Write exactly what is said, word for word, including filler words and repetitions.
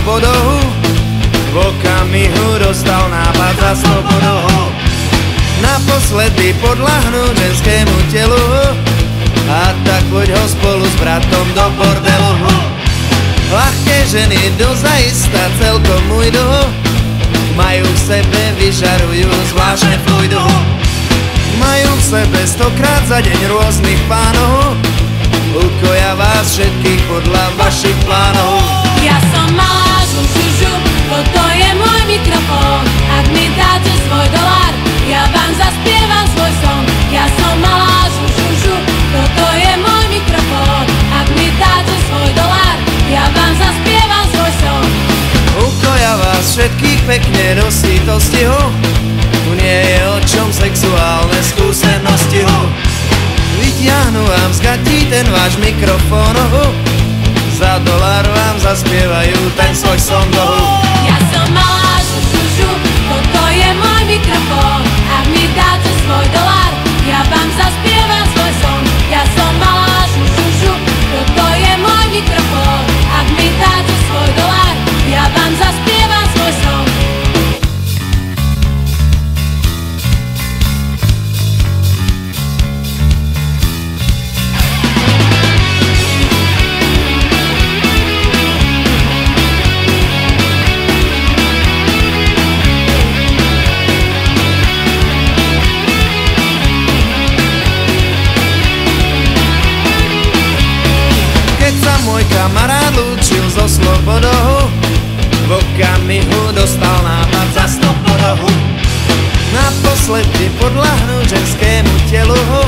slobodou, v okamihu dostal nápad za slobodou. Naposledy podľahnúť ženskému telu, a tak poď ho spolu s bratom do bordelu. Ľahké ženy dozaista celkom ujdu, majú v sebe, vyžarujú zvláštne fluidu. Majú v sebe stokrát za deň rôznych pánov, ukoja vás všetkých podľa vašich plánov. Ja som malá žužužu, toto je môj mikrofón. Ak mi dáte svoj dolár, ja vám zaspievam svoj son. Ja som malá žužužu, toto je môj mikrofón. Ak mi dáte svoj dolár, ja vám zaspievam svoj son. Ukoja vás všetkých pekne do sítosti, tu nie je o čom sexuálne skúsenosti. Vytiahnu vám z gatí ten váš mikrofón, za dolár vám zaspievajú ten svoj son. Ja som malá žužužu, toto je môj mikrofón. Ak mi dáte svoj dolár, ja vám zaspievam svoj son. Ja som malá žužužu, toto je môj mikrofón. Ak mi dáte svoj dolár, ja vám zaspievam svoj son. Môj kamarát lúčil so slobodou, v okamihu dostal nápad za slobodou. Naposledy podľahnúť ženskému telu,